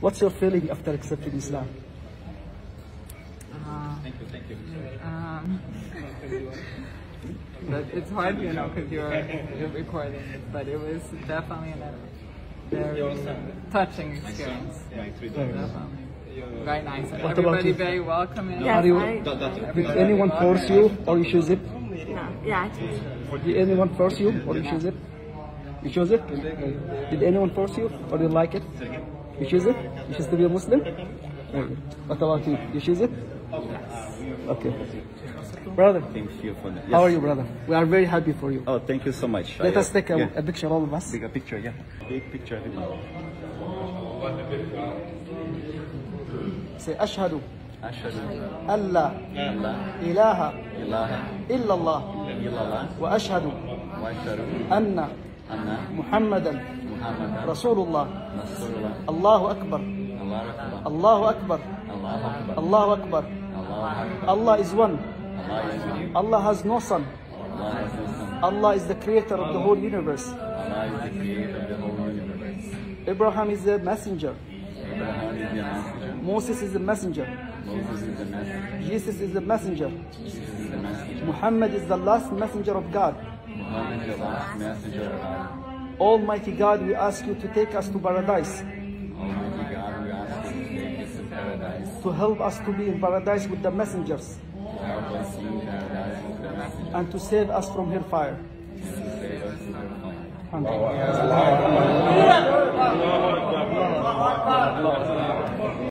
What's your feeling after accepting Islam? Thank you. But it's hard, because you're recording it. But it was definitely a very touching experience. Definitely. Very nice. What Everybody about you? very welcoming. Yes, Did anyone force you or you choose it? No, yeah, I choose. Did anyone force you or you choose it? You chose it? Did anyone force you or you like it? You choose it? You choose to be a Muslim? What about you? You choose it? Okay. Brother, Thank you for that. how are you, brother? We are very happy for you. Oh, thank you so much. Let us take a picture, all of us. Take a picture, yeah. Big picture. Say, أشهد أشهد أن لا أن لا إله إله إلا الله إلا الله وأشهد وأشهد أن أن محمدا محمدا رسول الله. رسول الله. الله أكبر. الله أكبر. الله أكبر. الله أكبر. الله أكبر. الله أكبر. Allah is one. Allah is one. Allah has no son. Allah is the Son. Allah is the creator of the whole universe. Allah is the creator of the whole universe. Abraham is the messenger. Abraham is the messenger. Moses is the messenger. Moses is the messenger. Jesus is the messenger. Jesus is the messenger. Muhammad is the last messenger of God. Muhammad is the last messenger of God. Almighty God, we ask you to take us to paradise, Almighty God, we ask you to take us to paradise. to help us to be in paradise with the messengers, Help us in paradise with the messenger. and to save us from hellfire. And to save us from hellfire. Alhamdulillah.